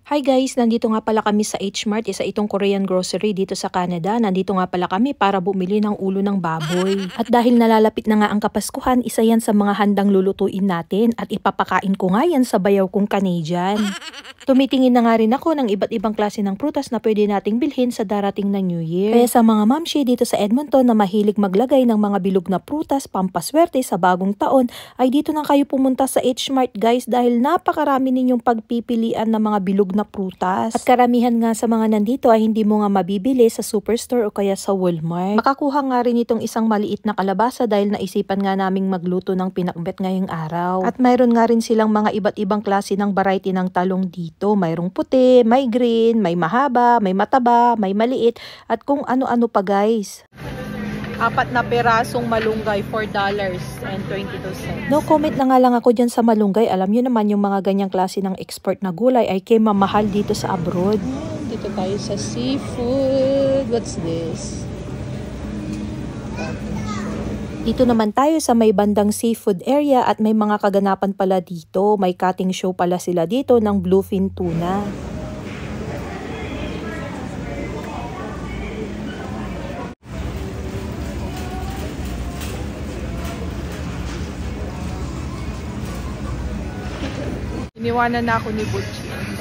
Hi guys! Nandito nga pala kami sa H-Mart, isa itong Korean grocery dito sa Canada. Nandito nga pala kami para bumili ng ulo ng baboy. At dahil nalalapit na nga ang Kapaskuhan, isa yan sa mga handang lulutuin natin at ipapakain ko nga yan sa bayaw kong Canadian. Tumitingin na nga rin ako ng iba't ibang klase ng prutas na pwede nating bilhin sa darating na New Year. Kaya sa mga mamshi dito sa Edmonton na mahilig maglagay ng mga bilog na prutas pampaswerte sa bagong taon, ay dito na kayo pumunta sa H-Mart guys dahil napakarami ninyong pagpipilian ng mga bilog na prutas. At karamihan nga sa mga nandito ay hindi mo nga mabibili sa superstore o kaya sa Walmart. Makakuha nga rin itong isang maliit na kalabasa dahil naisipan nga naming magluto ng pinakbet ngayong araw. At mayroon nga rin silang mga iba't ibang klase ng variety ng talong dito. Mayroong puti, may green, may mahaba, may mataba, may maliit, at kung ano-ano pa guys. 4 na perasong malunggay, $4.22. No comment na nga lang ako dyan sa malunggay. Alam nyo naman yung mga ganyang klase ng export na gulay ay kay mamahal dito sa abroad. Dito tayo sa seafood. What's this? Dito naman tayo sa may bandang seafood area at may mga kaganapan pala dito. May cutting show pala sila dito ng bluefin tuna. Iniwanan na ako ni Butch.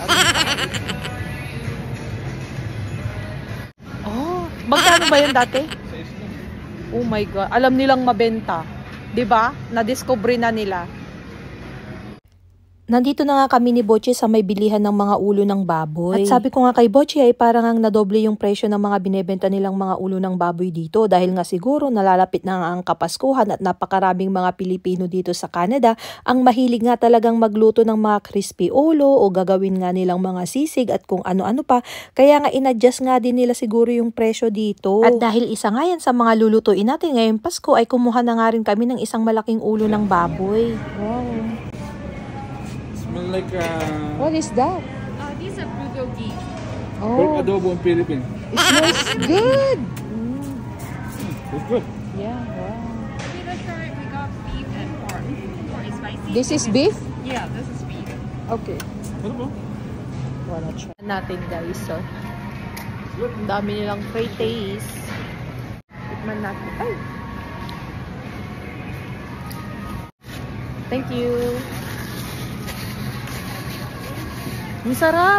Oh, magkano ba yun dati? Oh my God, alam nilang mabenta. 'Di ba? Na-discover na nila. Nandito na nga kami ni Boche sa may bilihan ng mga ulo ng baboy. At sabi ko nga kay Boche ay parang ang nadoble yung presyo ng mga binebenta nilang mga ulo ng baboy dito dahil nga siguro nalalapit na nga ang Kapaskuhan at napakaraming mga Pilipino dito sa Canada ang mahilig nga talagang magluto ng mga crispy ulo o gagawin nga nilang mga sisig at kung ano-ano pa. Kaya nga inadjust nga din nila siguro yung presyo dito. At dahil isa nga yan sa mga lulutuin natin ngayong Pasko ay kumuha na nga rin kami ng isang malaking ulo ng baboy. Wow. Like What is that? These are bulgogi. Oh, adobo in Philippines. it smells good. It's good. Yeah, wow. We got beef and pork. Pork is spicy. This is beef? Yeah, this is beef. Okay. Ano ba? Wanna try natin guys. So, ang dami nilang free taste. Tikman natin. Ay! Thank you. Ang sarap!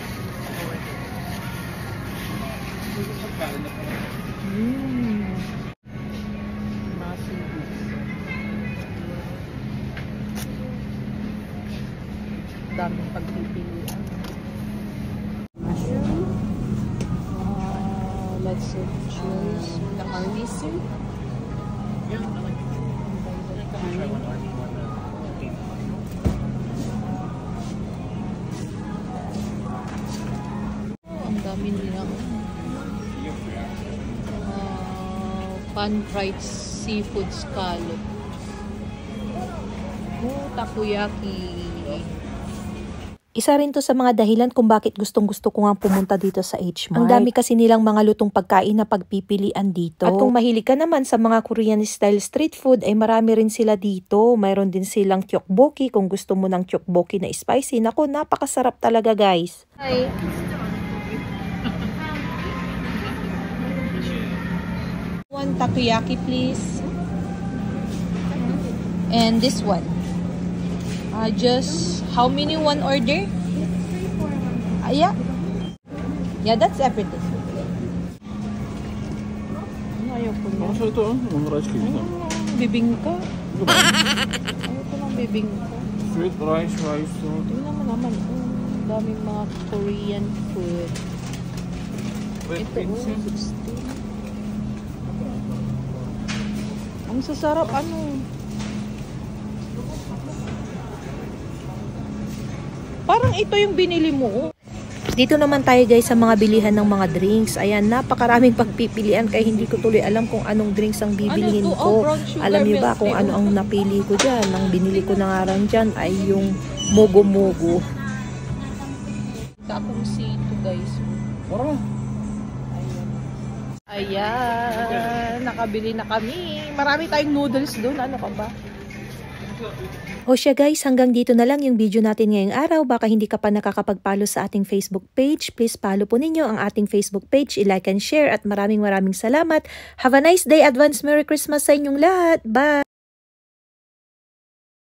Daming pagpipilian. Mushroom. Let's choose the honey soup. Ang dami nilang pan-fried seafood scallop. Oh, takoyaki. Isa rin to sa mga dahilan kung bakit gustong-gusto ko nga pumunta dito sa H-Mart. Ang dami kasi nilang mga lutong pagkain na pagpipilian dito. At kung mahilig ka naman sa mga Korean style street food ay marami rin sila dito. Mayroon din silang tteokbokki kung gusto mo ng tteokbokki na spicy. Naku, napakasarap talaga guys. Hi. One takoyaki please. And this one. Just how many one order? Yeah. Yeah, that's everything. Ayaw ko na. Ano ito? Mga rice cakes na. Bibingka. Ayaw ko ng bibingka. Sweet rice. Tingnan mo naman. Daming mga Korean food. Wait, Ito, 16. Ang sasarap, ano? Parang ito yung binili mo. Dito naman tayo guys sa mga bilihan ng mga drinks. Ayan, napakaraming pagpipilian kaya hindi ko tuloy alam kung anong drinks ang bibilihin Ano to? ko. Oh, brown sugar Alam niyo ba milk kung tea. ano ang napili ko dyan? Ang binili ko na nga rin dyan ay yung mogo-mogo. Takong sito guys. Parang Ayan, nakabili na kami. Marami tayong noodles doon. Ano ka ba? O siya guys, hanggang dito na lang yung video natin ngayong araw. Baka hindi ka pa nakakapag-follow sa ating Facebook page. Please follow po ninyo ang ating Facebook page. I-like and share at maraming salamat. Have a nice day. Advance Merry Christmas sa inyong lahat. Bye!